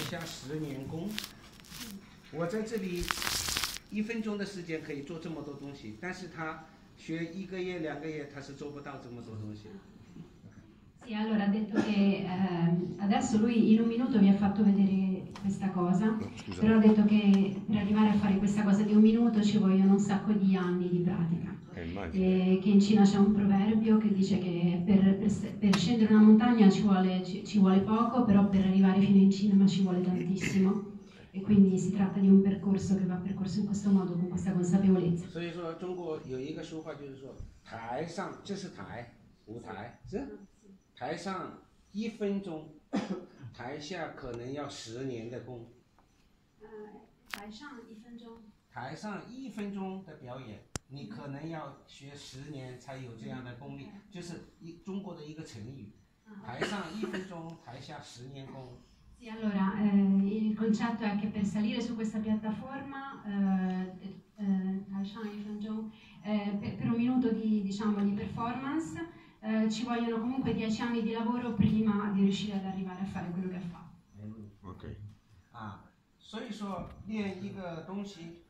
下10年功。我在这里1分钟的时间可以做这么多东西，但是他学1个月、2个月，他是做不到这么多东西。 Sì, allora ha detto che adesso lui in un minuto vi ha fatto vedere questa cosa, però ha detto che per arrivare a fare questa cosa di un minuto ci vogliono un sacco di anni di pratica. E che in Cina c'è un proverbio che dice che per scendere una montagna ci vuole poco, però per arrivare fino in cima ci vuole tantissimo. E quindi si tratta di un percorso che va percorso in questo modo, con questa consapevolezza. 所以说，中国有一个说法，就是说，台上这是台，舞台是台上1分钟，台下可能要10年的功。 台上1分钟。 台上1分钟的表演，你可能要学10年才有这样的功力，就是中国的一个成语。台上1分钟，台下10年功。 Sì, allora il concetto è che per salire su questa piattaforma per un minuto diciamo, di performance ci vogliono comunque 10 anni di lavoro prima di riuscire ad arrivare a fare quello che ha fatto. OK. 所以说练一个东西